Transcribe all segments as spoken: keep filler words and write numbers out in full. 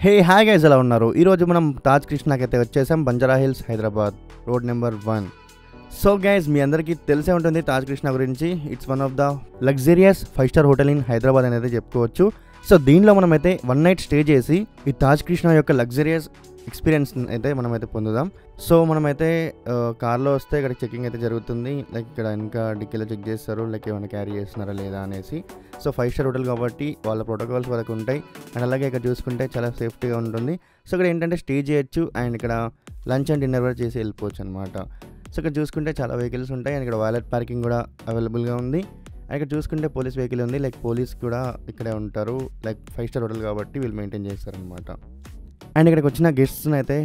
Hey hi guys, ఎలా ఉన్నారు? ఈరోజు మనం తాజ్ కృష్ణకి అయితే వచ్చేసాం. Banjara hills, Hyderabad, road number one. So guys, మీ అందరికీ తెలిసే ఉంటుంది తాజ్ కృష్ణ గురించి. It's one of the luxurious five star hotel in Hyderabad అనేది చెప్పుకోవచ్చు. సో దీనిలో మనమైతే వన్ నైట్ స్టే చేసి ఈ తాజ్ కృష్ణ యొక్క లగ్జరియస్ ఎక్స్పీరియన్స్ అయితే మనమైతే పొందుదాం. సో మనమైతే కార్లో వస్తే ఇక్కడ చెకింగ్ అయితే జరుగుతుంది. లైక్ ఇక్కడ ఇంకా డిక్కీలో చెక్ చేస్తారు, లైక్ ఏమైనా క్యారీ చేస్తున్నారా లేదా అనేసి. సో ఫైవ్ స్టార్ హోటల్ కాబట్టి వాళ్ళ ప్రోటోకాల్స్ వాళ్ళకి ఉంటాయి. అండ్ అలాగే ఇక్కడ చూసుకుంటే చాలా సేఫ్టీగా ఉంటుంది. సో ఇక్కడ ఏంటంటే స్టే చేయొచ్చు అండ్ ఇక్కడ లంచ్ అండ్ డిన్నర్ కూడా చేసి వెళ్ళిపోవచ్చు అనమాట. సో ఇక్కడ చూసుకుంటే చాలా వెహికల్స్ ఉంటాయి అండ్ ఇక్కడ వాలెట్ పార్కింగ్ కూడా అవైలబుల్గా ఉంది. అండ్ ఇక్కడ చూసుకుంటే పోలీస్ వెహికల్ ఉంది, లైక్ పోలీస్ కూడా ఇక్కడే ఉంటారు. లైక్ ఫైవ్ స్టార్ హోటల్ కాబట్టి వీళ్ళు మెయింటైన్ చేస్తారనమాట. అండ్ ఇక్కడికి వచ్చిన గెస్ట్స్ని అయితే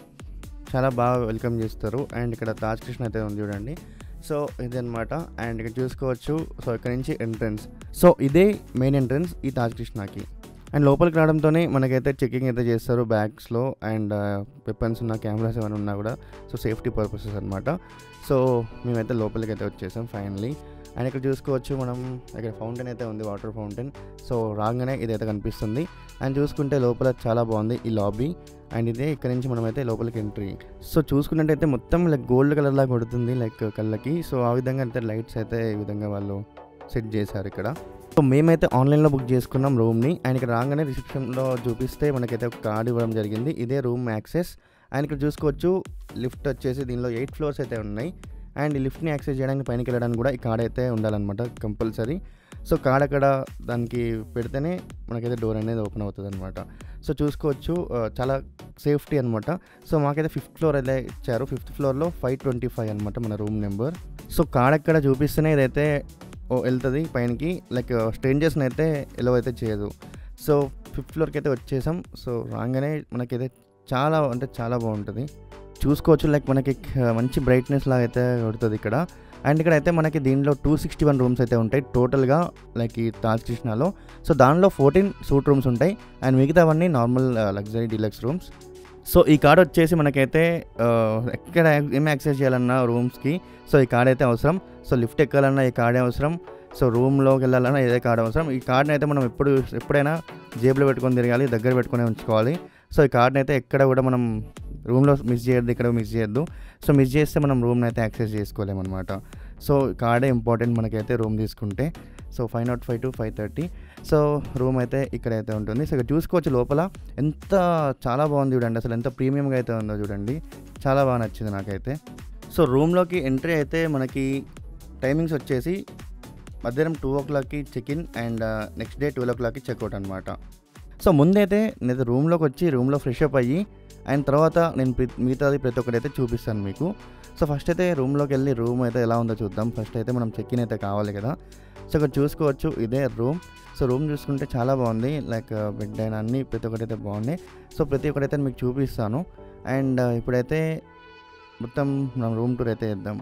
చాలా బాగా వెల్కమ్ చేస్తారు. అండ్ ఇక్కడ తాజ్ కృష్ణ అయితే ఉంది చూడండి. సో ఇది అనమాట. అండ్ ఇక్కడ చూసుకోవచ్చు. సో ఇక్కడ నుంచి ఎంట్రన్స్. సో ఇదే మెయిన్ ఎంట్రన్స్ ఈ తాజ్ కృష్ణకి. అండ్ లోపలికి రావడంతోనే మనకైతే చెకింగ్ అయితే చేస్తారు బ్యాగ్స్లో. అండ్ వెపన్స్ ఉన్న కెమెరాస్ ఏమైనా ఉన్నా కూడా సో సేఫ్టీ పర్పసెస్ అనమాట. సో మేమైతే లోపలికి అయితే వచ్చేసాం ఫైనలీ. అండ్ ఇక్కడ చూసుకోవచ్చు మనం, ఇక్కడ ఫౌంటైన్ అయితే ఉంది, వాటర్ ఫౌంటైన్. సో రాగానే ఇదైతే కనిపిస్తుంది. అండ్ చూసుకుంటే లోపల చాలా బాగుంది ఈ లాబీ. అండ్ ఇదే ఇక్కడ నుంచి మనమైతే లోపలికి ఎంట్రీ. సో చూసుకున్నట్టయితే మొత్తం లైక్ గోల్డ్ కలర్ లాగా కొడుతుంది లైక్ కళ్ళకి. సో ఆ విధంగా అయితే లైట్స్ అయితే ఈ విధంగా వాళ్ళు సెట్ చేశారు ఇక్కడ. సో మేమైతే ఆన్లైన్లో బుక్ చేసుకున్నాం రూమ్ని. అండ్ ఇక్కడ రాగానే రిసెప్షన్లో చూపిస్తే మనకైతే ఒక కార్డ్ ఇవ్వడం జరిగింది. ఇదే రూమ్ యాక్సెస్. అండ్ ఇక్కడ చూసుకోవచ్చు లిఫ్ట్ వచ్చేసి దీనిలో ఎయిట్ ఫ్లోర్స్ అయితే ఉన్నాయి. అండ్ ఈ లిఫ్ట్ని యాక్సెస్ చేయడానికి పైనకి వెళ్ళడానికి కూడా ఈ కార్డ్ అయితే ఉండాలన్నమాట కంపల్సరీ. సో కార్డ్ అక్కడ దానికి పెడితేనే మనకైతే డోర్ అనేది ఓపెన్ అవుతుంది అనమాట. సో చూసుకోవచ్చు చాలా సేఫ్టీ అనమాట. సో మాకైతే ఫిఫ్త్ ఫ్లోర్ అయితే ఇచ్చారు. ఫిఫ్త్ ఫ్లోర్లో ఫైవ్ ట్వంటీ ఫైవ్ అనమాట మన రూమ్ నెంబర్. సో కార్డ్ అక్కడ చూపిస్తేనే ఇదైతే వెళ్తుంది పైనకి. లైక్ స్ట్రేంజర్స్ని అయితే ఎలో అయితే చేయదు. సో ఫిఫ్త్ ఫ్లోర్కి అయితే వచ్చేసాం. సో రాగానే మనకైతే చాలా అంటే చాలా బాగుంటుంది. చూసుకోవచ్చు లైక్ మనకి మంచి బ్రైట్నెస్ లాగా అయితే కొడుతుంది ఇక్కడ. అండ్ ఇక్కడ అయితే మనకి దీనిలో టూ సిక్స్టీ వన్ రూమ్స్ అయితే ఉంటాయి టోటల్గా లైక్ ఈ తాజ్ కృష్ణలో. సో దానిలో ఫోర్టీన్ సూట్ రూమ్స్ ఉంటాయి అండ్ మిగతావన్నీ normal luxury deluxe rooms. So ఈ కార్డ్ వచ్చేసి మనకైతే ఎక్కడ ఏం యాక్సెస్ చేయాలన్నా రూమ్స్కి సో ఈ కార్డ్ అయితే అవసరం. సో లిఫ్ట్ ఎక్కాలన్నా ఈ కార్డే అవసరం. సో రూమ్లోకి వెళ్ళాలన్నా ఇదే కార్డ్ అవసరం. ఈ కార్డ్ని అయితే మనం ఎప్పుడు ఎప్పుడైనా జేబులో పెట్టుకొని తిరగాలి, దగ్గర పెట్టుకొని ఉంచుకోవాలి. సో ఈ కార్డ్ని అయితే ఎక్కడ కూడా మనం రూమ్లో మిస్ చేయొద్దు, ఇక్కడ మిస్ చేయొద్దు. సో మిస్ చేస్తే మనం రూమ్ని అయితే యాక్సెస్ చేసుకోలేమన్నమాట. సో కార్డే ఇంపార్టెంట్ మనకైతే రూమ్ తీసుకుంటే. So five not five to five thirty so room అయితే ఇక్కడైతే ఉంటుంది. సో ఇక్కడ చూసుకోవచ్చు లోపల ఎంత చాలా బాగుంది చూడండి. అసలు ఎంత ప్రీమియంగా అయితే ఉందో చూడండి. చాలా బాగా నచ్చింది నాకైతే. సో రూమ్లోకి ఎంట్రీ అయితే మనకి టైమింగ్స్ వచ్చేసి మధ్యాహ్నం టూ ఓ క్లాక్కి check in and next day twelve o క్లాక్కి చెక్అవుట్ అనమాట. సో ముందైతే నేను రూమ్లోకి వచ్చి రూమ్లో ఫ్రెష్ అప్ అయ్యి అండ్ తర్వాత నేను మిగతాది ప్రతి ఒక్కటి అయితే చూపిస్తాను మీకు. సో ఫస్ట్ అయితే రూమ్లోకి వెళ్ళి రూమ్ అయితే ఎలా ఉందో చూద్దాం. ఫస్ట్ అయితే మనం చెక్ ఇన్ అయితే కావాలి కదా. సో ఇక్కడ చూసుకోవచ్చు ఇదే రూమ్. సో రూమ్ చూసుకుంటే చాలా బాగుంది. లైక్ బెడ్ అయినా అన్నీ ప్రతి ఒక్కటి అయితే బాగున్నాయి. సో ప్రతి ఒక్కటి అయితే మీకు చూపిస్తాను. అండ్ ఇప్పుడైతే మొత్తం మనం రూమ్ టూర్ అయితే వేద్దాం.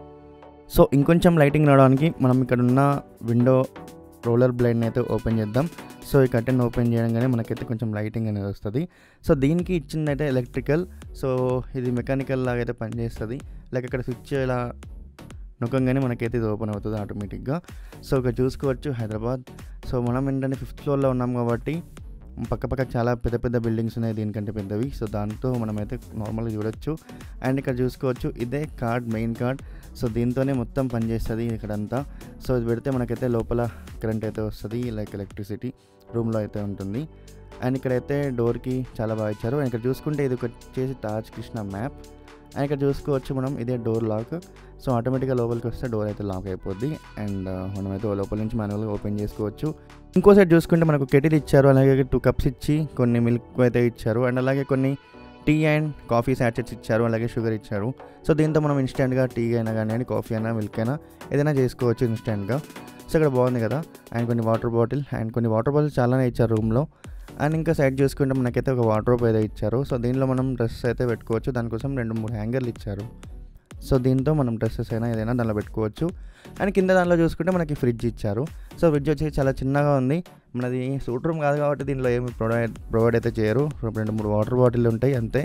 సో ఇంకొంచెం లైటింగ్ రావడానికి మనం ఇక్కడ ఉన్న విండో రోలర్ బ్లైండ్ని అయితే ఓపెన్ చేద్దాం. సో ఈ కర్టెన్ ఓపెన్ చేయగానే మనకైతే కొంచెం లైటింగ్ అనేది వస్తుంది. సో దీనికి ఇచ్చిందైతే ఎలక్ట్రికల్. సో ఇది మెకానికల్ లాగా అయితే పనిచేస్తుంది. లైక్ ఇక్కడ స్విచ్ ఇలా నొక్కంగానే మనకైతే ఇది ఓపెన్ అవుతుంది ఆటోమేటిక్గా. సో ఇక్కడ చూసుకోవచ్చు హైదరాబాద్. సో మనం ఏంటంటే ఫిఫ్త్ ఫ్లోర్లో ఉన్నాం కాబట్టి పక్క పక్క చాలా పెద్ద పెద్ద బిల్డింగ్స్ ఉన్నాయి దీనికంటే పెద్దవి. సో దాంతో మనమైతే నార్మల్గా చూడొచ్చు. అండ్ ఇక్కడ చూసుకోవచ్చు ఇదే కార్డ్, మెయిన్ కార్డ్. సో దీంతోనే మొత్తం పనిచేస్తుంది ఇక్కడంతా. సో ఇది పెడితే మనకైతే లోపల కరెంట్ అయితే వస్తుంది, లైక్ ఎలక్ట్రిసిటీ రూమ్లో అయితే ఉంటుంది. అండ్ ఇక్కడైతే డోర్కి చాలా బాగా ఇచ్చారు. అండ్ ఇక్కడ చూసుకుంటే ఇది వచ్చేసి తాజ్ కృష్ణ మ్యాప్. అండ్ ఇక్కడ చూసుకోవచ్చు మనం ఇదే డోర్ లాక్. సో ఆటోమేటిక్గా లోపలికి వస్తే డోర్ అయితే లాక్ అయిపోద్ది. అండ్ మనమైతే లోపల నుంచి మాన్యువల్గా ఓపెన్ చేసుకోవచ్చు. ఇంకో సైడ్ చూసుకుంటే మనకు కెటిల్ ఇచ్చారు, అలాగే టూ కప్స్ ఇచ్చి కొన్ని మిల్క్ అయితే ఇచ్చారు. అండ్ అలాగే కొన్ని టీ అండ్ కాఫీ శాచెట్స్ ఇచ్చారు, అలాగే షుగర్ ఇచ్చారు. సో దీంతో మనం ఇన్స్టెంట్గా టీ అయినా కానీ కాఫీ అయినా మిల్క్ అయినా ఏదైనా చేసుకోవచ్చు ఇన్స్టెంట్గా. సో ఇక్కడ బాగుంది కదా. అండ్ కొన్ని వాటర్ బాటిల్ అండ్ కొన్ని వాటర్ బాటిల్ చాలానే ఇచ్చారు రూమ్లో. అండ్ ఇంకా సైడ్ చూసుకుంటే మనకైతే ఒక వార్డ్రోబ్ అయితే ఇచ్చారు. సో దీనిలో మనం డ్రెస్సెస్ అయితే పెట్టుకోవచ్చు. దానికోసం రెండు మూడు హ్యాంగర్లు ఇచ్చారు. సో దీంతో మనం డ్రెస్సెస్ అయినా ఏదైనా దానిలో పెట్టుకోవచ్చు. అండ్ కింద దానిలో చూసుకుంటే మనకి ఫ్రిడ్జ్ ఇచ్చారు. సో ఫ్రిడ్జ్ వచ్చి చాలా చిన్నగా ఉంది. మనది సూట్ రూమ్ కాదు కాబట్టి దీనిలో ఏమి ప్రొవైడ్ ప్రొవైడ్ అయితే చేయరు. రెండు మూడు వాటర్ బాటిల్ ఉంటాయి అంతే.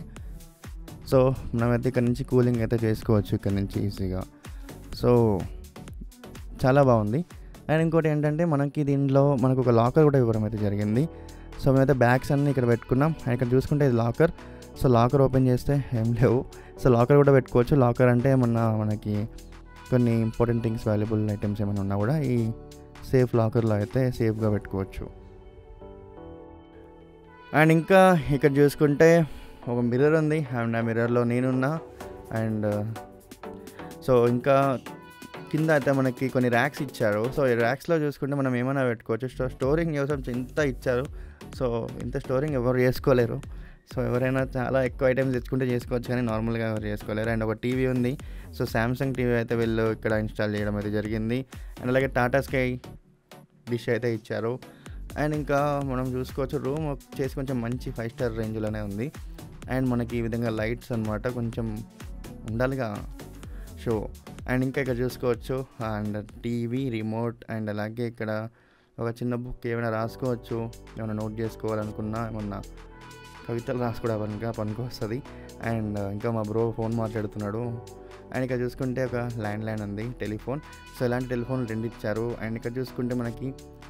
సో మనమైతే ఇక్కడ నుంచి కూలింగ్ అయితే చేసుకోవచ్చు ఇక్కడ నుంచి ఈజీగా. సో చాలా బాగుంది. అండ్ ఇంకోటి ఏంటంటే మనకి దీనిలో మనకు ఒక లాకర్ కూడా ఇవ్వడం అయితే జరిగింది. సో మేమైతే బ్యాగ్స్ అన్నీ ఇక్కడ పెట్టుకున్నాం. అండ్ ఇక్కడ చూసుకుంటే ఇది లాకర్. సో లాకర్ ఓపెన్ చేస్తే ఏం లేవు. సో లాకర్ కూడా పెట్టుకోవచ్చు. లాకర్ అంటే ఏమన్నా మనకి కొన్ని ఇంపార్టెంట్ థింగ్స్ వాల్యుబుల్ ఐటమ్స్ ఏమైనా ఉన్నా కూడా ఈ సేఫ్ లాకర్లో అయితే సేఫ్గా పెట్టుకోవచ్చు. అండ్ ఇంకా ఇక్కడ చూసుకుంటే ఒక మిర్రర్ ఉంది. అండ్ ఆ మిర్రర్లో నేనున్నా. అండ్ సో ఇంకా కింద అయితే మనకి కొన్ని ర్యాక్స్ ఇచ్చారు. సో ఈ ర్యాక్స్లో చూసుకుంటే మనం ఏమైనా పెట్టుకోవచ్చు. సో స్టోరింగ్ కోసం ఇంత ఇచ్చారు. సో ఇంత స్టోరింగ్ ఎవరు చేసుకోలేరు. సో ఎవరైనా చాలా ఎక్కువ ఐటమ్స్ తెచ్చుకుంటే చేసుకోవచ్చు, కానీ నార్మల్గా ఎవరు చేసుకోలేరు. అండ్ ఒక టీవీ ఉంది. సో శాంసంగ్ టీవీ అయితే వీళ్ళు ఇక్కడ ఇన్స్టాల్ చేయడం అయితే జరిగింది. అండ్ అలాగే టాటా స్కై డిష్ అయితే ఇచ్చారు. అండ్ ఇంకా మనం చూసుకోవచ్చు రూమ్ వచ్చేసి కొంచెం మంచి ఫైవ్ స్టార్ రేంజ్లోనే ఉంది. అండ్ మనకి ఈ విధంగా లైట్స్ అనమాట కొంచెం ఉండాలిగా షో. అండ్ ఇంకా ఇక్కడ చూసుకోవచ్చు అండ్ టీవీ రిమోట్. అండ్ అలాగే ఇక్కడ ఒక చిన్న బుక్ ఏమైనా రాసుకోవచ్చు, ఏమైనా నోట్ చేసుకోవాలనుకున్నా, ఏమన్నా కవితలు రాసుకోవడానికి పనికి వస్తుంది. అండ్ ఇంకా మా బ్రో ఫోన్ మాట్లాడుతున్నాడు. అండ్ ఇక్కడ చూసుకుంటే ఒక ల్యాండ్ లైన్ ఉంది, టెలిఫోన్. సో ఇలాంటి టెలిఫోన్ రెండు ఇచ్చారు. అండ్ ఇక్కడ చూసుకుంటే మనకి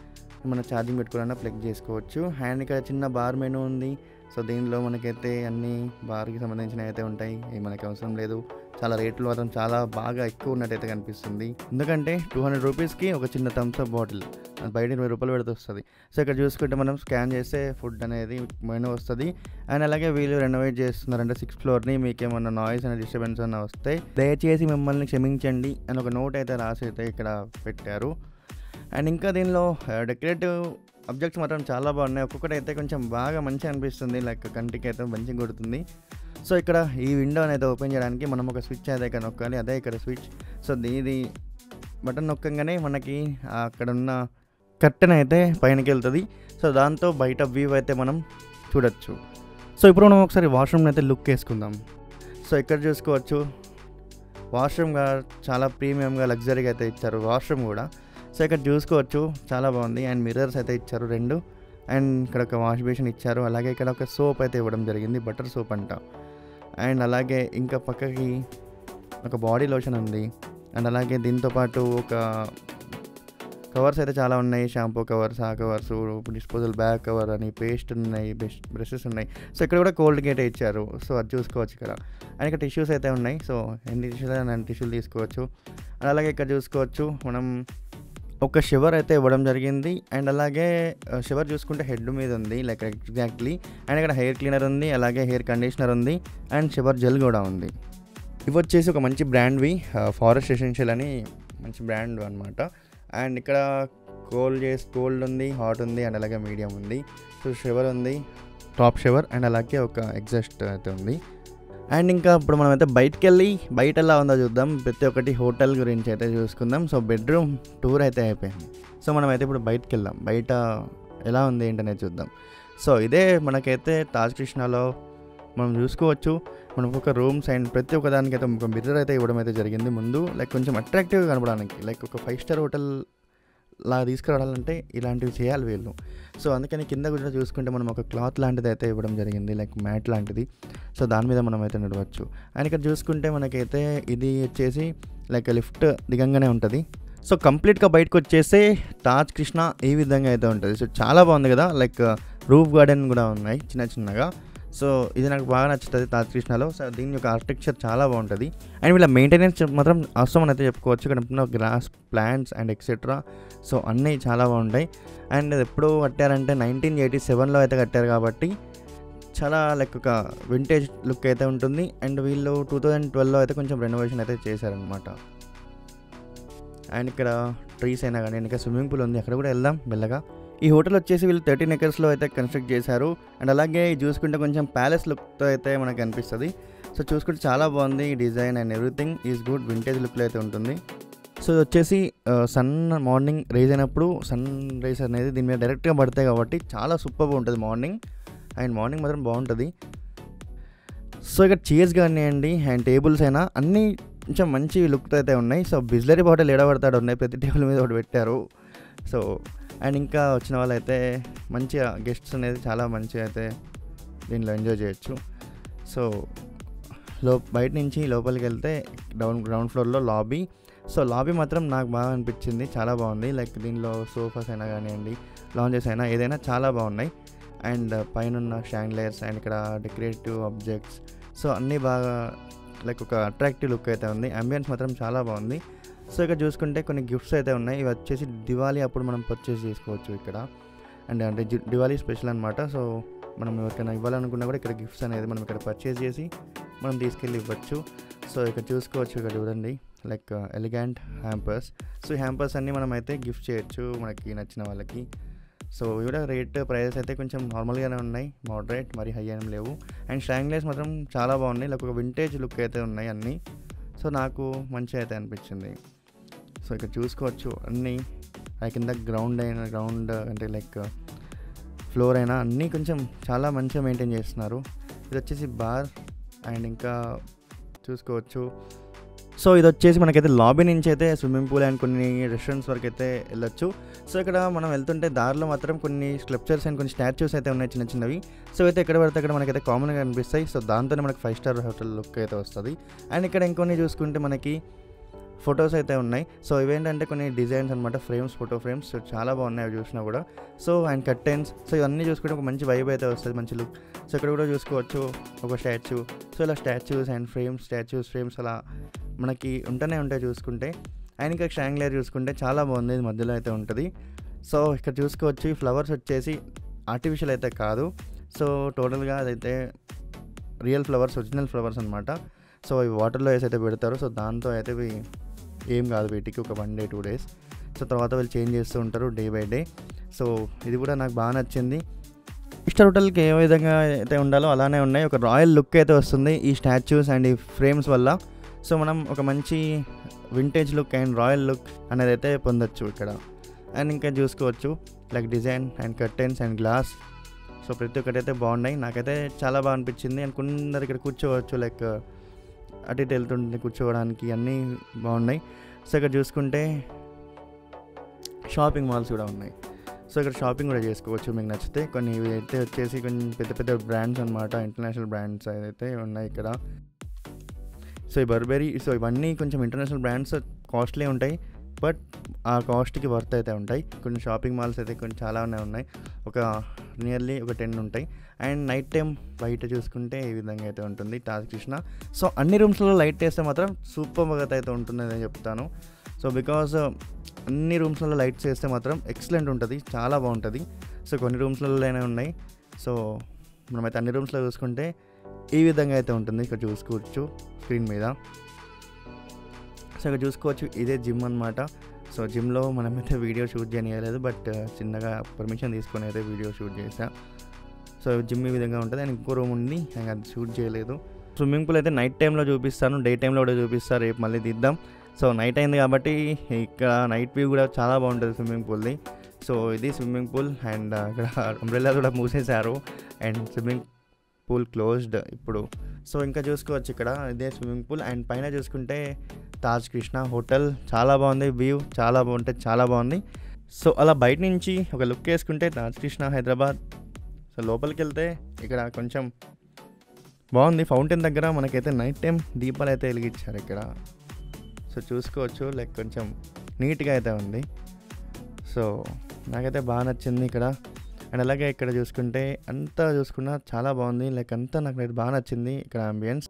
మన ఛార్జింగ్ పెట్టుకోవాలన్నా ప్లగ్ చేసుకోవచ్చు. అండ్ ఇక్కడ చిన్న బార్ మెనూ ఉంది. సో దీనిలో మనకైతే అన్ని బార్కి సంబంధించినవి అయితే ఉంటాయి, ఇవి మనకి అవసరం లేదు. చాలా రేట్లు మాత్రం చాలా బాగా ఎక్కువ ఉన్నట్టయితే కనిపిస్తుంది. ఎందుకంటే టూ హండ్రెడ్ రూపీస్కి ఒక చిన్న థమ్స్అప్ బాటిల్ అది బయట ఇరవై రూపాయలు పెడితే వస్తుంది. సో ఇక్కడ చూసుకుంటే మనం స్కాన్ చేస్తే ఫుడ్ అనేది మెనూ వస్తుంది. అండ్ అలాగే వీళ్ళు రెనోవేట్ చేస్తున్నారంటే సిక్స్త్ ఫ్లోర్ని, మీకు ఏమన్నా నాయిస్ అనే డిస్టర్బెన్స్ అన్న వస్తాయి, దయచేసి మిమ్మల్ని క్షమించండి అని ఒక నోట్ అయితే రాసి అయితే ఇక్కడ పెట్టారు. అండ్ ఇంకా దీనిలో డెకరేటివ్ ఆబ్జెక్ట్స్ మాత్రం చాలా బాగున్నాయి. ఒక్కొక్కటి అయితే కొంచెం బాగా మంచిగా అనిపిస్తుంది, లైక్ కంటికి అయితే మంచిగా కొడుతుంది. సో ఇక్కడ ఈ విండో అనేది ఓపెన్ చేయడానికి మనం ఒక స్విచ్ అయితే ఇక్కడ నొక్కాలి, అదే ఇక్కడ స్విచ్. సో దీని బటన్ నొక్కగానే మనకి అక్కడ ఉన్న కర్టెన్ అయితే పైనకి వెళ్తుంది. సో దాంతో బయట వ్యూ అయితే మనం చూడొచ్చు. సో ఇప్పుడు మనం ఒకసారి వాష్రూమ్ని అయితే లుక్ వేసుకుందాం. సో ఇక్కడ చూసుకోవచ్చు వాష్రూమ్గా చాలా ప్రీమియంగా లగ్జరీగా అయితే ఇచ్చారు వాష్రూమ్ కూడా. సో ఇక్కడ చూసుకోవచ్చు చాలా బాగుంది. అండ్ మిర్రర్స్ అయితే ఇచ్చారు రెండు. అండ్ ఇక్కడ ఒక వాష్ బేసిన్ ఇచ్చారు. అలాగే ఇక్కడ ఒక సోప్ అయితే ఇవ్వడం జరిగింది, బటర్ సోప్ అంట. అండ్ అలాగే ఇంకా పక్కకి ఒక బాడీ లోషన్ ఉంది. అండ్ అలాగే దీంతోపాటు ఒక కవర్స్ అయితే చాలా ఉన్నాయి, షాంపూ కవర్స్, ఆ కవర్స్, డిస్పోజల్ బ్యాగ్ కవర్ అని, పేస్ట్ ఉన్నాయి, బెస్ట్ బ్రషెస్ ఉన్నాయి. సో ఇక్కడ కూడా కోల్డ్ గేట్ ఇచ్చారు. సో అది చూసుకోవచ్చు ఇక్కడ. అండ్ ఇక్కడ టిష్యూస్ అయితే ఉన్నాయి. సో ఎన్ని టిష్యూస్ అయినా టిష్యూలు తీసుకోవచ్చు. అండ్ అలాగే ఇక్కడ చూసుకోవచ్చు మనం ఒక షవర్ అయితే ఇవ్వడం జరిగింది. అండ్ అలాగే షవర్ చూసుకుంటే హెడ్ మీద ఉంది లైక్ ఎగ్జాక్ట్లీ. అండ్ ఇక్కడ హెయిర్ క్లీనర్ ఉంది, అలాగే హెయిర్ కండిషనర్ ఉంది, అండ్ షవర్ జెల్ కూడా ఉంది. ఇవి వచ్చేసి ఒక మంచి బ్రాండ్వి, ఫారెస్ట్ ఎసెన్షియల్ అని మంచి బ్రాండ్ అనమాట. అండ్ ఇక్కడ కోల్డ్ చేసి కోల్డ్ ఉంది, హాట్ ఉంది, అండ్ అలాగే మీడియం ఉంది. సో షవర్ ఉంది, టాప్ షవర్, అండ్ అలాగే ఒక ఎగ్జాస్ట్ అయితే ఉంది. అండ్ ఇంకా ఇప్పుడు మనం అయితే బయటికి వెళ్ళి బయట ఎలా ఉందో చూద్దాం. ప్రతి ఒక్కటి హోటల్ గురించి అయితే చూసుకుందాం. సో బెడ్రూమ్ టూర్ అయితే అయిపోయింది. సో మనం అయితే ఇప్పుడు బయటకు వెళ్దాం, బయట ఎలా ఉంది ఏంటనేది చూద్దాం. సో ఇదే మనకైతే తాజ్ కృష్ణలో మనం చూసుకోవచ్చు. మనకు ఒక రూమ్స్ అండ్ ప్రతి ఒక్క దానికైతే ఒక మిర్రర్ అయితే ఇవ్వడం అయితే జరిగింది ముందు, లైక్ కొంచెం అట్రాక్టివ్గా కనపడానికి. లైక్ ఒక ఫైవ్ స్టార్ హోటల్ లా తీసుకురావాలంటే ఇలాంటివి చేయాలి వీళ్ళు. సో అందుకని కింద కూడా చూసుకుంటే మనం ఒక క్లాత్ లాంటిది అయితే ఇవ్వడం జరిగింది, లైక్ మ్యాట్ లాంటిది. సో దాని మీద మనం అయితే నడవచ్చు. అండ్ ఇక్కడ చూసుకుంటే మనకైతే ఇది వచ్చేసి లైక్ లిఫ్ట్ దిగంగానే ఉంటుంది. సో కంప్లీట్గా బయటకు వచ్చేసి తాజ్ కృష్ణ ఈ విధంగా అయితే ఉంటుంది. సో చాలా బాగుంది కదా, లైక్ రూఫ్ గార్డెన్ కూడా ఉన్నాయి చిన్న చిన్నగా. సో ఇది నాకు బాగా నచ్చుతుంది తాజ్ కృష్ణలో. సో దీని యొక్క ఆర్కిటెక్చర్ చాలా బాగుంటుంది. అండ్ వీళ్ళ మెయింటెనెన్స్ మాత్రం అవసరం అని అయితే చెప్పుకోవచ్చు. ఇక్కడ grass plants and etcetera so అన్నీ చాలా బాగుంటాయి. అండ్ ఇది ఎప్పుడు కట్టారంటే నైన్టీన్ ఎయిటీ సెవెన్లో అయితే కట్టారు కాబట్టి చాలా లైక్ ఒక వింటేజ్ లుక్ అయితే ఉంటుంది. అండ్ వీళ్ళు టూ థౌజండ్ ట్వెల్వ్లో అయితే కొంచెం రెనోవేషన్ అయితే చేశారనమాట. అండ్ ఇక్కడ ట్రీస్ అయినా కానీ ఇంకా స్విమ్మింగ్ పూల్ ఉంది, అక్కడ కూడా వెళ్దాం మెల్లగా. ఈ హోటల్ వచ్చేసి వీళ్ళు థర్టీన్ ఎకర్స్లో అయితే కన్స్ట్రక్ట్ చేశారు. అండ్ అలాగే చూసుకుంటే కొంచెం ప్యాలెస్ లుక్తో అయితే మనకు అనిపిస్తుంది. సో చూసుకుంటే చాలా బాగుంది, design and everything is good, vintage లుక్లో అయితే ఉంటుంది. సో ఇది వచ్చేసి సన్ మార్నింగ్ రైజ్ అయినప్పుడు సన్ రైజ్ అనేది దీని మీద డైరెక్ట్గా పడతాయి కాబట్టి చాలా సూపర్గా ఉంటుంది మార్నింగ్. అండ్ మార్నింగ్ మాత్రం బాగుంటుంది. సో ఇక్కడ చైర్స్ కానివ్వండి అండ్ టేబుల్స్ అయినా అన్నీ కొంచెం మంచి లుక్తో అయితే ఉన్నాయి. సో బిస్లరీ బాటిల్ ఎడబడతాడు ఉన్నాయి, ప్రతి టేబుల్ మీద ఒకటి పెట్టారు. సో అండ్ ఇంకా వచ్చిన వాళ్ళు అయితే మంచిగా గెస్ట్స్ అనేది చాలా మంచిగా అయితే దీనిలో ఎంజాయ్ చేయొచ్చు. సో లో బయట నుంచి లోపలికి వెళ్తే డౌన్ గ్రౌండ్ ఫ్లోర్లో లాబీ. సో లాబీ మాత్రం నాకు బాగా అనిపించింది, చాలా బాగుంది. లైక్ దీనిలో సోఫాస్ అయినా కానివ్వండి, లాంజెస్ అయినా ఏదైనా చాలా బాగున్నాయి. అండ్ పైన షాండ్లైర్స్ అండ్ ఇక్కడ డెకరేటివ్ ఆబ్జెక్ట్స్, సో అన్నీ బాగా లైక్ ఒక అట్రాక్టివ్ లుక్ అయితే ఉంది. అంబియన్స్ మాత్రం చాలా బాగుంది. సో ఇక్కడ చూసుకుంటే కొన్ని గిఫ్ట్స్ అయితే ఉన్నాయి. ఇవి వచ్చేసి దివాళీ అప్పుడు మనం పర్చేస్ చేసుకోవచ్చు ఇక్కడ. అండ్ అంటే దివాళీ స్పెషల్ అనమాట. సో మనం ఎవరికైనా ఇవ్వాలనుకున్నా కూడా ఇక్కడ గిఫ్ట్స్ అనేది మనం ఇక్కడ పర్చేస్ చేసి మనం తీసుకెళ్ళి ఇవ్వచ్చు. సో ఇక్కడ చూసుకోవచ్చు, ఇక్కడ చూడండి like elegant hampers. So hampers అన్నీ మనం అయితే గిఫ్ట్ చేయొచ్చు మనకి నచ్చిన వాళ్ళకి. సో ఇవి కూడా రేట్ ప్రైజెస్ అయితే కొంచెం నార్మల్గానే ఉన్నాయి, మోడరేట్, మరి హై ఏం లేవు. అండ్ షాంగ్లైర్స్ మాత్రం చాలా బాగున్నాయి, లైక్ ఒక వింటేజ్ లుక్ అయితే ఉన్నాయి అన్నీ. సో నాకు మంచిగా అయితే అనిపించింది. సో ఇక్కడ చూసుకోవచ్చు అన్నీ కింద గ్రౌండ్ అయినా గ్రౌండ్ అంటే లైక్ ఫ్లోర్ అయినా అన్నీ కొంచెం చాలా మంచిగా మెయింటైన్ చేస్తున్నారు. ఇది వచ్చేసి బార్ అండ్ ఇంకా చూసుకోవచ్చు. సో ఇది వచ్చేసి మనకైతే లాబీ నుంచి అయితే స్విమ్మింగ్ పూల్ అండ్ కొన్ని రెస్టారెంట్స్ వరకు అయితే వెళ్ళొచ్చు. సో ఇక్కడ మనం వెళ్తుంటే దారిలో మాత్రం కొన్ని స్కల్ప్చర్స్ అండ్ కొన్ని స్టాచ్యూస్ అయితే ఉన్నాయి చిన్న చిన్నవి. సో అయితే ఎక్కడ పడితే అక్కడ మనకైతే కామన్గా కనిపిస్తాయి. సో దాంతోనే మనకి ఫైవ్ స్టార్ హోటల్ లుక్ అయితే వస్తుంది. అండ్ ఇక్కడ ఇంకొన్ని చూసుకుంటే మనకి ఫొటోస్ అయితే ఉన్నాయి. సో ఇవేంటంటే కొన్ని డిజైన్స్ అనమాట, ఫ్రేమ్స్, ఫోటో ఫ్రేమ్స్. సో చాలా బాగున్నాయి అవి చూసినా కూడా. సో అండ్ కర్టెన్స్, సో ఇవన్నీ చూసుకుంటే ఒక మంచి వైబ్ అయితే వస్తుంది, మంచి లుక్. సో ఇక్కడ కూడా చూసుకోవచ్చు ఒక స్టాచ్యూ. సో ఇలా statues and frames, statues, frames అలా మనకి ఉంటూనే ఉంటాయి చూసుకుంటే. అండ్ ఇంకా షాంగ్లైర్ చూసుకుంటే చాలా బాగుంది, ఇది మధ్యలో అయితే ఉంటుంది. సో ఇక్కడ చూసుకోవచ్చు ఈ ఫ్లవర్స్ వచ్చేసి ఆర్టిఫిషియల్ అయితే కాదు. సో టోటల్గా అదైతే రియల్ ఫ్లవర్స్, ఒరిజినల్ ఫ్లవర్స్ అనమాట. సో ఇవి వాటర్లో వేసి అయితే పెడతారు. సో దాంతో అయితే ఇవి ఏం కాదు వీటికి, ఒక one day two days. So తర్వాత వీళ్ళు చేంజ్ చేస్తూ ఉంటారు డే బై డే. సో ఇది కూడా నాకు బాగా నచ్చింది. స్టార్ హోటల్కి ఏ విధంగా అయితే ఉండాలో అలానే ఉన్నాయి. ఒక రాయల్ లుక్ అయితే వస్తుంది ఈ స్టాచ్యూస్ అండ్ ఈ ఫ్రేమ్స్ వల్ల. సో మనం ఒక మంచి vintage look and royal look అనేది అయితే పొందొచ్చు ఇక్కడ. అండ్ ఇంకా చూసుకోవచ్చు like design and curtains and glass. So ప్రతి ఒక్కటి అయితే బాగున్నాయి, నాకైతే చాలా బాగా అనిపించింది. అండ్ కొందరు ఇక్కడ కూర్చోవచ్చు, లైక్ అటు ఇటు వెళ్తుంటే కూర్చోవడానికి అన్నీ బాగున్నాయి. సో ఇక్కడ చూసుకుంటే షాపింగ్ మాల్స్ కూడా ఉన్నాయి. సో ఇక్కడ షాపింగ్ కూడా చేసుకోవచ్చు మీకు నచ్చితే. కొన్ని ఇవి అయితే వచ్చేసి కొంచెం పెద్ద పెద్ద బ్రాండ్స్ అనమాట, ఇంటర్నేషనల్ బ్రాండ్స్ అయితే ఉన్నాయి ఇక్కడ. సో ఈ బర్బెరీ, సో ఇవన్నీ కొంచెం ఇంటర్నేషనల్ బ్రాండ్స్, కాస్ట్లీ ఉంటాయి, బట్ ఆ కాస్ట్కి వర్త్ అయితే ఉంటాయి. కొన్ని షాపింగ్ మాల్స్ అయితే కొన్ని చాలానే ఉన్నాయి, ఒక నియర్లీ ఒక టెన్ ఉంటాయి. అండ్ నైట్ టైం బయట చూసుకుంటే ఈ విధంగా అయితే ఉంటుంది తాజ్ కృష్ణ. సో అన్ని రూమ్స్లో లైట్ వేస్తే మాత్రం సూపర్గా అయితే ఉంటుందని నేను చెప్తాను. సో బికాజ్ అన్ని రూమ్స్లలో లైట్స్ వేస్తే మాత్రం ఎక్సలెంట్ ఉంటుంది, చాలా బాగుంటుంది. సో కొన్ని రూమ్స్లలోనే ఉన్నాయి. సో మనమైతే అన్ని రూమ్స్లో చూసుకుంటే ఈ విధంగా అయితే ఉంటుంది. ఇక్కడ చూసుకోవచ్చు స్క్రీన్ మీద. సో ఇక్కడ చూసుకోవచ్చు ఇదే జిమ్ అనమాట. సో జిమ్లో మనమైతే వీడియో షూట్ చేయలేదు, బట్ చిన్నగా పర్మిషన్ తీసుకొని అయితే వీడియో షూట్ చేసా. సో జిమ్ ఈ విధంగా ఉంటుంది. అండ్ ఇంకో రూమ్ ఉంది, నేను అది షూట్ చేయలేదు. స్విమ్మింగ్ పూల్ అయితే నైట్ టైంలో చూపిస్తాను, డే టైంలో కూడా చూపిస్తాను, రేపు మళ్ళీ తీద్దాం. సో నైట్ అయింది కాబట్టి ఇక్కడ నైట్ వ్యూ కూడా చాలా బాగుంటుంది స్విమ్మింగ్ పూల్ది. సో ఇది స్విమ్మింగ్ పూల్. అండ్ ఇక్కడ అంబ్రెల్లా కూడా మూసేశారు అండ్ స్విమ్మింగ్ పూల్ క్లోజ్డ్ ఇప్పుడు. సో ఇంకా చూసుకోవచ్చు ఇక్కడ ఇదే స్విమ్మింగ్ పూల్. అండ్ పైన చూసుకుంటే తాజ్ కృష్ణ హోటల్, చాలా బాగుంది వ్యూ, చాలా బాగుంటుంది, చాలా బాగుంది. సో అలా బయట నుంచి ఒక లుక్ వేసుకుంటే తాజ్ కృష్ణ హైదరాబాద్. సో లోపలికి వెళ్తే ఇక్కడ కొంచెం బాగుంది. ఫౌంటైన్ దగ్గర మనకైతే నైట్ టైం దీపాలు అయితే వెలిగించారు ఇక్కడ. సో చూసుకోవచ్చు లైక్ కొంచెం నీట్గా అయితే ఉంది. సో నాకైతే బాగా నచ్చింది ఇక్కడ. అండ్ అలాగే ఇక్కడ చూసుకుంటే అంతా చూసుకున్నా చాలా బాగుంది, లైక్ అంతా నాకు బాగా నచ్చింది ఇక్కడ ambience.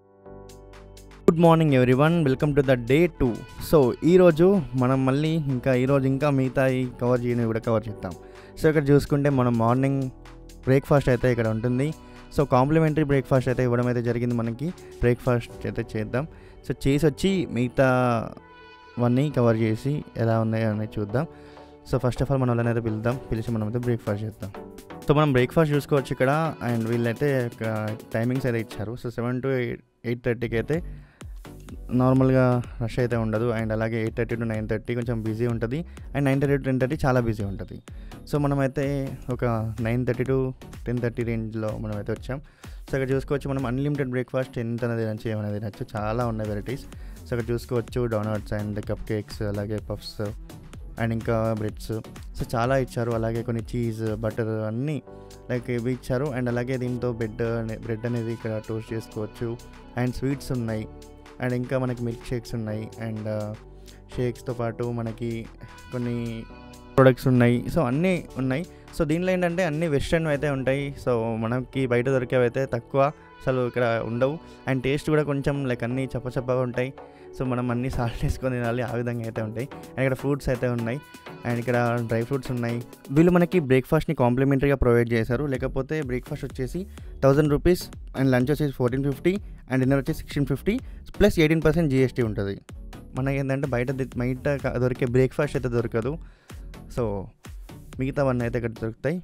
Good morning everyone, welcome to the day two. So ఈరోజు మనం మళ్ళీ ఇంకా ఈరోజు ఇంకా మిగతా ఈ కవర్ చేయని కూడా కవర్ చేద్దాం. సో ఇక్కడ చూసుకుంటే మనం మార్నింగ్ బ్రేక్ఫాస్ట్ అయితే ఇక్కడ ఉంటుంది. సో కాంప్లిమెంటరీ బ్రేక్ఫాస్ట్ అయితే ఇవ్వడం అయితే జరిగింది మనకి. బ్రేక్ఫాస్ట్ అయితే చేద్దాం. సో చేసి వచ్చి మిగతా వన్నీ కవర్ చేసి ఎలా ఉన్నాయో అనేది చూద్దాం. సో ఫస్ట్ ఆఫ్ ఆల్ మనం వాళ్ళని అయితే పిలుద్దాం, పిలిచి మనం అయితే బ్రేక్ఫాస్ట్ చేద్దాం. సో మనం బ్రేక్ఫాస్ట్ చూసుకోవచ్చు ఇక్కడ. అండ్ వీళ్ళైతే టైమింగ్స్ అయితే ఇచ్చారు. సో సెవెన్ టు ఎయిట్ థర్టీకి అయితే నార్మల్గా రష్ అయితే ఉండదు. అండ్ అలాగే eight thirty to nine thirty కొంచెం బిజీ ఉంటుంది. And nine thirty to ten thirty చాలా బిజీ ఉంటుంది. సో మనమైతే ఒక nine thirty to ten thirty రేంజ్లో మనం అయితే వచ్చాం. సో ఇక్కడ చూసుకోవచ్చు మనం అన్లిమిటెడ్ బ్రేక్ఫాస్ట్ ఎంత అనేది తినచ్చు, ఏమైనా తినచ్చు, చాలా ఉన్నాయి వెరైటీస్. సో ఇక్కడ చూసుకోవచ్చు డోనట్స్ అండ్ కప్ కేక్స్, అలాగే పఫ్స్ అండ్ ఇంకా బ్రెడ్స్. సో చాలా ఇచ్చారు. అలాగే కొన్ని చీజ్, బటర్ అన్నీ లైక్ ఇవి ఇచ్చారు. అండ్ అలాగే దీంతో బ్రెడ్ బ్రెడ్ అనేది ఇక్కడ టోస్ట్ చేసుకోవచ్చు. అండ్ స్వీట్స్ ఉన్నాయి. అండ్ ఇంకా మనకి మిల్క్ షేక్స్ ఉన్నాయి. అండ్ షేక్స్తో పాటు మనకి కొన్ని ప్రొడక్ట్స్ ఉన్నాయి. సో అన్నీ ఉన్నాయి. సో దీనిలో ఏంటంటే అన్ని వెస్ట్రన్ అయితే ఉంటాయి. సో మనకి బయట దొరికేవి అయితే తక్కువ, అసలు ఇక్కడ ఉండవు. అండ్ టేస్ట్ కూడా కొంచెం లైక్ అన్నీ చప్ప చప్పగా ఉంటాయి. సో మనం అన్నీ సాల్ట్ వేసుకొని తినాలి, ఆ విధంగా అయితే ఉంటాయి. అండ్ ఇక్కడ ఫ్రూట్స్ అయితే ఉన్నాయి. అండ్ ఇక్కడ డ్రై ఫ్రూట్స్ ఉన్నాయి. వీళ్ళు మనకి బ్రేక్ఫాస్ట్ని కాంప్లిమెంటరీగా ప్రొవైడ్ చేశారు. లేకపోతే బ్రేక్ఫాస్ట్ వచ్చేసి థౌసండ్ రూపీస్ అండ్ లంచ్ వచ్చేసి ఫోర్టీన్ ఫిఫ్టీ అండ్ డిన్నర్ వచ్చేసి sixteen fifty plus eighteen percent GST ఉంటుంది. మనకి ఏంటంటే బయట బయట దొరికే బ్రేక్ఫాస్ట్ అయితే దొరకదు. సో మిగతావన్నీ అయితే ఇక్కడ దొరుకుతాయి.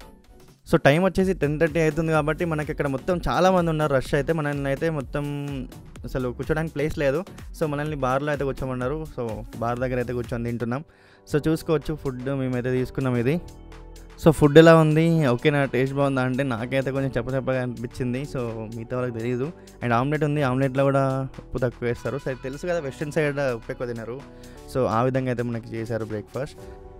సో టైం వచ్చేసి టెన్ థర్టీ అవుతుంది కాబట్టి మనకి ఇక్కడ మొత్తం చాలామంది ఉన్నారు. రష్ అయితే మనల్ని అయితే మొత్తం అసలు కూర్చోడానికి ప్లేస్ లేదు. సో మనల్ని బార్లో అయితే కూర్చోమన్నారు. సో బార్ దగ్గర అయితే కూర్చొని తింటున్నాం. సో చూసుకోవచ్చు ఫుడ్ మేమైతే తీసుకున్నాం ఇది. సో ఫుడ్ ఎలా ఉంది, ఓకే నా టేస్ట్ బాగుందా అంటే నాకైతే కొంచెం చెప్ప చెప్పగా అనిపించింది. సో మిగతా వాళ్ళకి తెలియదు. అండ్ ఆమ్లెట్ ఉంది, ఆమ్లెట్లో కూడా ఉప్పు తక్కువ వేస్తారు. సో తెలుసు కదా వెస్ట్రన్ సైడ్ ఉప్పు ఎక్కువ తినరు. సో ఆ విధంగా అయితే మనకి చేశారు బ్రేక్ఫాస్ట్.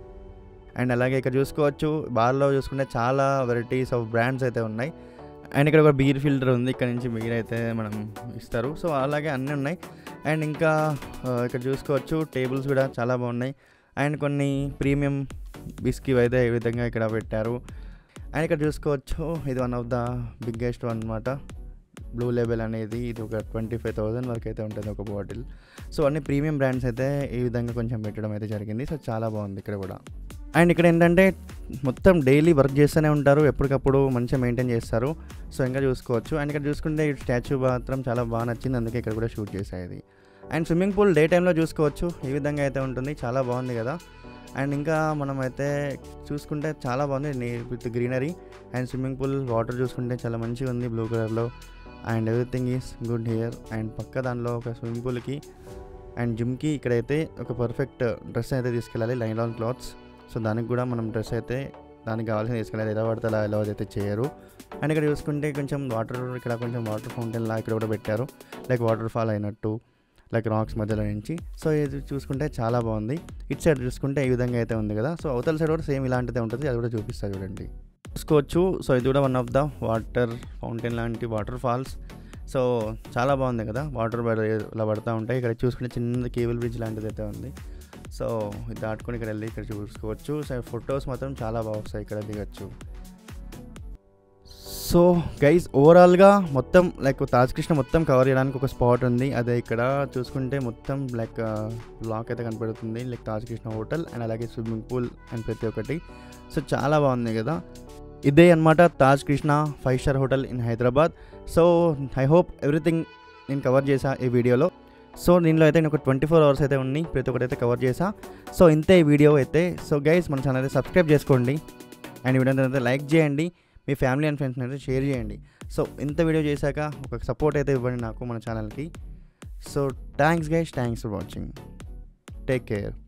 అండ్ అలాగే ఇక్కడ చూసుకోవచ్చు బార్లో చూసుకుంటే చాలా వెరైటీస్ ఆఫ్ బ్రాండ్స్ అయితే ఉన్నాయి. అండ్ ఇక్కడ ఒక బీర్ ఫిల్టర్ ఉంది, ఇక్కడ నుంచి బీర్ అయితే మనం ఇస్తారు. సో అలాగే అన్నీ ఉన్నాయి. అండ్ ఇంకా ఇక్కడ చూసుకోవచ్చు టేబుల్స్ కూడా చాలా బాగున్నాయి. అండ్ కొన్ని ప్రీమియం బిస్కీ అయితే ఈ విధంగా ఇక్కడ పెట్టారు. అండ్ ఇక్కడ చూసుకోవచ్చు ఇది one of the biggest one అనమాట. బ్లూ లేబుల్ అనేది ఇది ఒక ట్వంటీ ఫైవ్ థౌజండ్ వరకు అయితే ఉంటుంది ఒక బాటిల్. సో అన్ని ప్రీమియం బ్రాండ్స్ అయితే ఈ విధంగా కొంచెం పెట్టడం అయితే జరిగింది. సో చాలా బాగుంది ఇక్కడ కూడా. అండ్ ఇక్కడ ఏంటంటే మొత్తం డైలీ వర్క్ చేస్తూనే ఉంటారు, ఎప్పటికప్పుడు మంచిగా మెయింటైన్ చేస్తారు. సో ఇంకా చూసుకోవచ్చు. అండ్ ఇక్కడ చూసుకుంటే ఈ స్టాచ్యూ మాత్రం చాలా బాగా నచ్చింది, అందుకే ఇక్కడ కూడా షూట్ చేసేది. అండ్ స్విమ్మింగ్ పూల్ డే టైంలో చూసుకోవచ్చు ఈ విధంగా అయితే ఉంటుంది, చాలా బాగుంది కదా. అండ్ ఇంకా మనం అయితే చూసుకుంటే చాలా బాగుంది with greenery. And swimming pool water చూసుకుంటే చాలా మంచిగా ఉంది బ్లూ కలర్లో. And everything is good here. And పక్క దానిలో ఒక స్విమ్మింగ్ పూల్కి అండ్ జిమ్కి ఇక్కడైతే ఒక పర్ఫెక్ట్ డ్రెస్ అయితే తీసుకెళ్ళాలి, లైలాన్ క్లాత్స్. సో దానికి కూడా మనం డ్రెస్ అయితే దానికి కావాల్సిన తీసుకెళ్ళాలి, ఎలా పడితే అలా ఎలా అయితే చేయరు. అండ్ ఇక్కడ చూసుకుంటే కొంచెం వాటర్, ఇక్కడ కొంచెం వాటర్ ఫౌంటైన్ లా ఇక్కడ కూడా పెట్టారు, లైక్ వాటర్ ఫాల్ అయినట్టు, లైక్ రాక్స్ మధ్యలో నుంచి. సో ఇది చూసుకుంటే చాలా బాగుంది. ఇటు సైడ్ చూసుకుంటే ఈ విధంగా అయితే ఉంది కదా. సో అవతల సైడ్ కూడా సేమ్ ఇలాంటిదే ఉంటుంది, అది కూడా చూపిస్తారు చూడండి, చూసుకోవచ్చు. సో ఇది కూడా one of the water fountain లాంటి వాటర్ ఫాల్స్. సో చాలా బాగుంది కదా, వాటర్ ఇలా పడుతూ ఉంటాయి. ఇక్కడ చూసుకుంటే చిన్న కేబుల్ బ్రిడ్జ్ లాంటిది అయితే ఉంది. సో ఇది దాటుకొని ఇక్కడ వెళ్ళి ఇక్కడ చూసుకోవచ్చు. సో ఫొటోస్ మాత్రం చాలా బాగా వస్తాయి, ఇక్కడ దిగచ్చు. సో గైస్ ఓవరాల్గా మొత్తం లైక్ తాజ్ కృష్ణ మొత్తం కవర్ చేయడానికి ఒక స్పాట్ ఉంది, అదే ఇక్కడ చూసుకుంటే మొత్తం లైక్ బ్లాక్ అయితే కనపడుతుంది, like Taj Krishna hotel and అలాగే స్విమ్మింగ్ పూల్ అండ్ ప్రతి ఒక్కటి. సో చాలా బాగుంది కదా. ఇదే అనమాట Taj Krishna five star hotel in Hyderabad. So I hope everything నేను కవర్ చేసా ఈ వీడియోలో. సో దీనిలో అయితే నేను ఒక ట్వంటీ ఫోర్ అవర్స్ అయితే ఉన్నాయి, ప్రతి ఒక్కటి అయితే కవర్ చేసా. సో ఇంతే ఈ వీడియో అయితే. సో గైస్ మన ఛానల్ అయితే సబ్స్క్రైబ్ చేసుకోండి అండ్ వీడియో అయితే లైక్ చేయండి, మీ ఫ్యామిలీ అండ్ ఫ్రెండ్స్ని అయితే షేర్ చేయండి. సో ఇంత వీడియో చేశాక ఒక సపోర్ట్ అయితే ఇవ్వండి నాకు మన ఛానల్కి. So thanks guys, thanks for watching, take care.